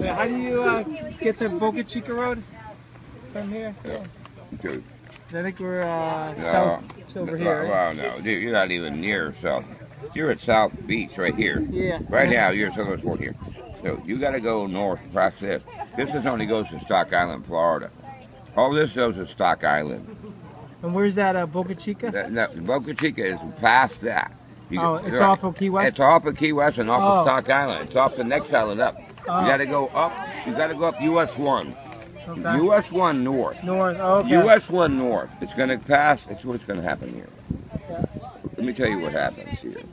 How do you get to Boca Chica Road from here? Yeah. Dude. I think we're south over here. Well, no, dude, you're not even near south. You're at South Beach right here. Yeah. Right now, you're at Southern Sport here. So you got to go north past this. This is only goes to Stock Island, Florida. All this goes to Stock Island. And where's that, Boca Chica? No, Boca Chica is past that. It's off of Key West? It's off of Key West and off of Stock Island. It's off the next island up. You got to go up. You got to go up US 1. Okay. US 1 north. North, okay. US 1 north. It's going to pass. It's what's going to happen here. Okay. Let me tell you what happens here.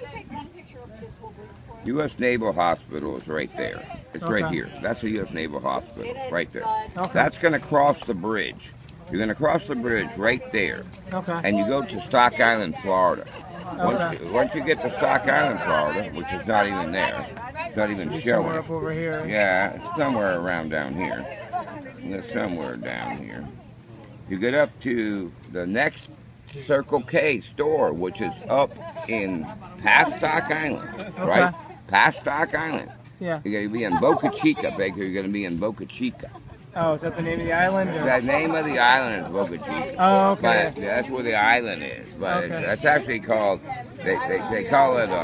U.S. Naval Hospital is right there. It's right here. That's the U.S. Naval Hospital, right there. Okay. That's going to cross the bridge. You're going to cross the bridge right there. Okay. And you go to Stock Island, Florida. Once you get to Stock Island, Florida, which is not even there, it's not even showing. Somewhere up over here. Yeah, it's somewhere around down here. It's somewhere down here. You get up to the next Circle K store, which is up in past Stock Island, right? Past Stock Island. Yeah. You're going to be in Boca Chica, Baker. You're going to be in Boca Chica. Oh, is that the name of the island? Or? The name of the island is Boca Chica. Oh, okay. But that's where the island is. But that's actually called, they call it,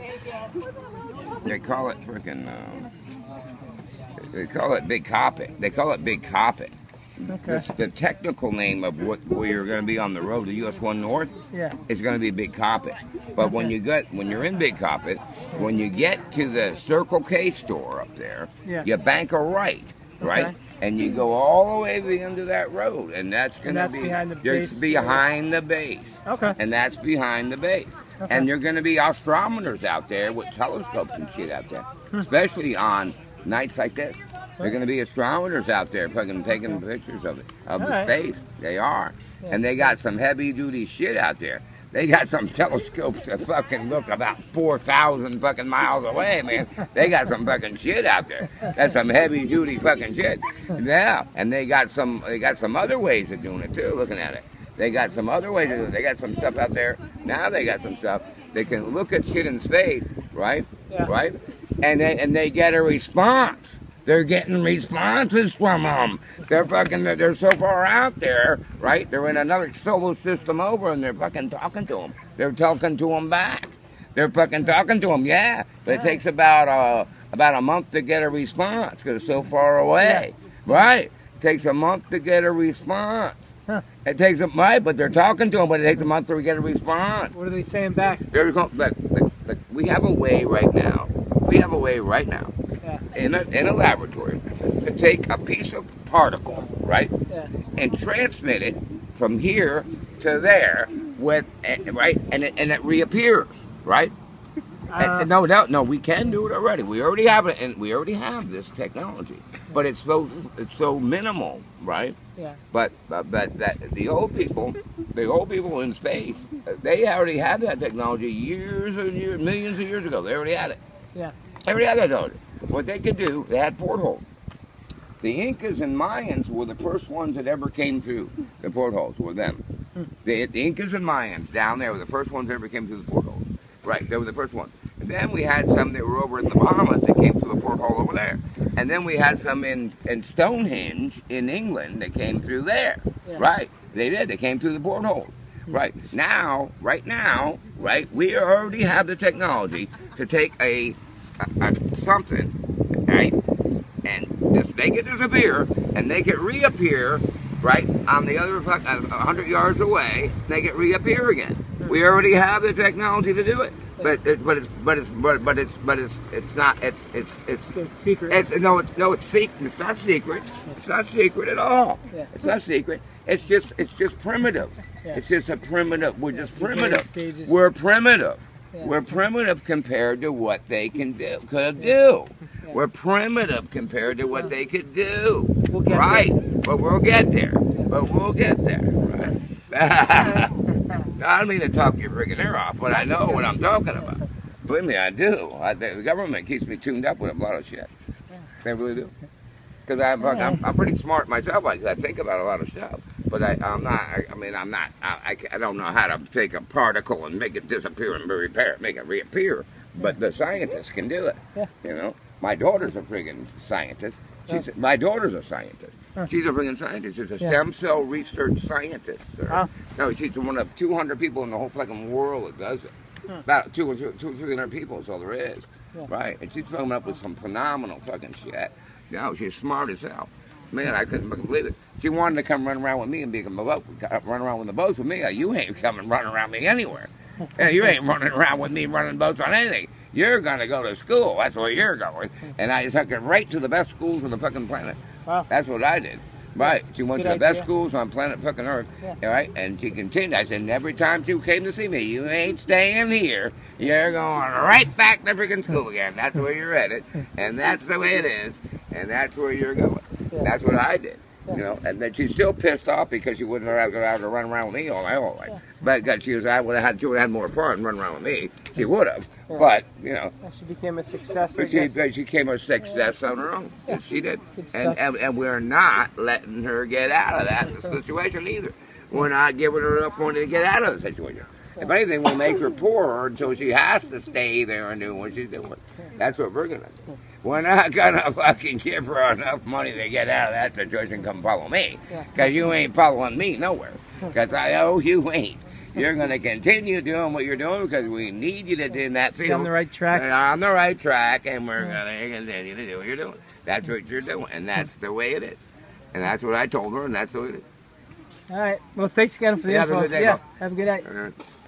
they call it freaking, they call it Big Coppet. They call it Big Coppet. Okay. The technical name of where you're going to be on the road to US 1 North is going to be Big Coppet. But when you're in Big Coppet, when you get to the Circle K store up there, you bank a right, and you go all the way to the end of that road, and that's going to be behind the base. Behind the base. Okay. And that's behind the base. Okay. And you're going to be astronomers out there with telescopes and shit out there, especially on nights like this. They're going to be astronomers out there fucking taking pictures of the space. They are. And they got some heavy-duty shit out there. They got some telescopes that fucking look about 4,000 fucking miles away, man. They got some fucking shit out there. That's some heavy-duty fucking shit. Yeah. And they got some other ways of doing it, too, looking at it. They got some other ways to do it. They got some stuff out there. Now they got some stuff. They can look at shit in space, right? Yeah. Right? And they get a response. They're getting responses from them. They're so far out there, right? They're in another solar system over, and they're fucking talking to them. They're talking to them back. They're fucking talking to them, yeah. But it takes about a month to get a response because it's so far away, right? It takes a month to get a response. Huh. It takes a month, but they're talking to them, but it takes a month to get a response. What are they saying back? We have a way right now. In a laboratory to take a piece of particle, right, and transmit it from here to there with, right, and it reappears, right. No, we can do it already. We already have it, and we already have this technology, but it's so minimal, right? Yeah. But the old people in space, they already had that technology years and years, millions of years ago. They already had it. Yeah. They already had that technology. What they could do, they had portholes. The Incas and Mayans were the first ones that ever came through the portholes, were them. The Incas and Mayans down there were the first ones that ever came through the portholes. Right, they were the first ones. And then we had some that were over in the Bahamas that came through the porthole over there. And then we had some in Stonehenge in England that came through there. Yeah. Right, they did. They came through the porthole. Right now, we already have the technology to take a something, right, and just make it disappear and make it reappear, right, on the other 100 yards away. Make it reappear again. We already have the technology to do it, but it's secret. It's not secret. It's not secret at all. Yeah. It's not secret. It's just primitive. Yeah. It's just a primitive. We're just primitive. We're primitive. Yeah. We're primitive compared to what they could do. Yeah. We're primitive compared to what they could do. We'll get there. But we'll get there. Right? I don't mean to talk your freaking ear off, but I know what I'm talking about. Believe me, I do. The government keeps me tuned up with a lot of shit. They really do. Because I'm pretty smart myself. I think about a lot of stuff. But I don't know how to take a particle and make it disappear and make it reappear. But the scientists can do it. You know. My daughter's a friggin' scientist. My daughter's a scientist. She's a friggin' scientist. She's a stem cell research scientist. No, she's one of 200 people in the whole fucking world that does it. About 200 or 300 people is all there is. Right? And she's coming up with some phenomenal fucking shit. You know, she's smart as hell. Man, I couldn't fucking believe it. She wanted to come run around with me and run around with the boats with me. You ain't coming running around me anywhere. You ain't running around with me running boats on anything. You're going to go to school. That's where you're going. And I took her right to the best schools on the fucking planet. Wow. That's what I did. Right. She went to the best schools on planet fucking Earth. Right? And she continued. I said, every time she came to see me, you ain't staying here. You're going right back to freaking school again. That's where you're headed. And that's the way it is. And that's where you're going. That's what I did. You know, and then she's still pissed off because she wouldn't have to run around with me all my whole life. But she would have had more fun running around with me. She would have. But, you know. She became a success. She became a success on her own. Yes, she did. And we're not letting her get out of that situation either. We're not giving her enough money to get out of the situation. If anything, we'll make her poorer until she has to stay there and do what she's doing. That's what we're going to do. We're not going to fucking give her enough money to get out of that situation and come follow me. Because you ain't following me nowhere. Because I know you ain't. You're going to continue doing what you're doing because we need you to do in that field. You're on the right track. On the right track, and we're going to continue to do what you're doing. That's what you're doing, and that's the way it is. And that's what I told her, and that's the way it is. All right. Well, thanks again for the info. Have a good day, have a good night.